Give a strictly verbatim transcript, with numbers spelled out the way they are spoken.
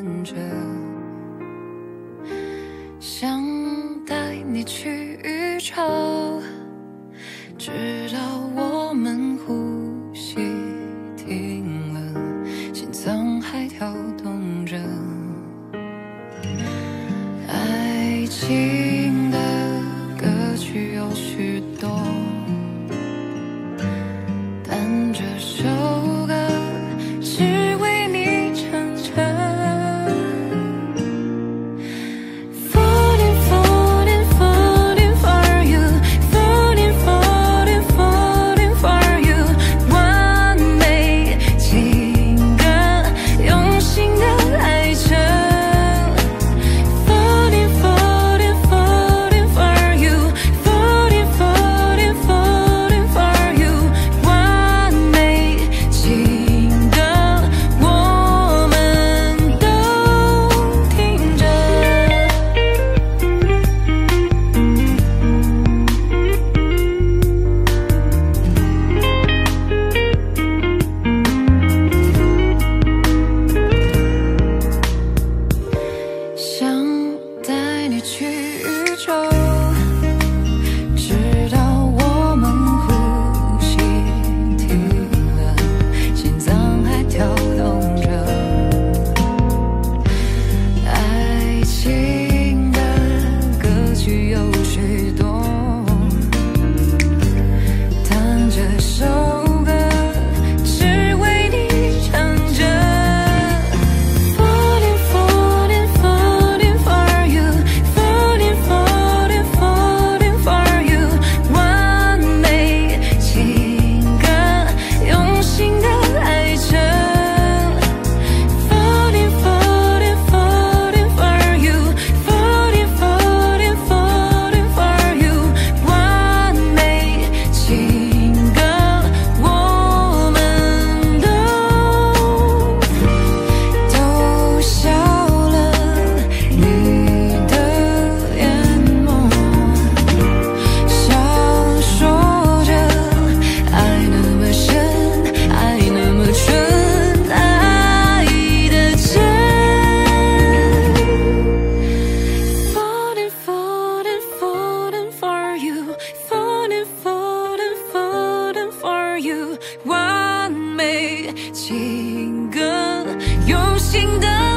着，想带你去宇宙，直到我们呼吸停了，心脏还跳动着。爱情的歌曲有许多，但这首歌只为你唱着。Falling, falling, falling for you, falling, falling, falling for you， 完美情歌，用心的爱着。Falling, falling, falling for you, falling, falling, falling for you， 完美情歌，我们都听着。想带你去宇宙，直到我们呼吸停了，心脏还跳动着。爱情的歌曲有许多，但这首歌只为你唱着。Falling, falling, falling for you, falling, falling, falling for you， 完美情歌，用心的爱着。Falling, falling, falling for you, falling, falling, falling for you， 完美情歌，我们都都笑了你的眼眸，想说着爱那么深，爱那么纯，爱的真。Falling, falling, falling for you, falling, falling, falling for you， 完美情歌，用心的。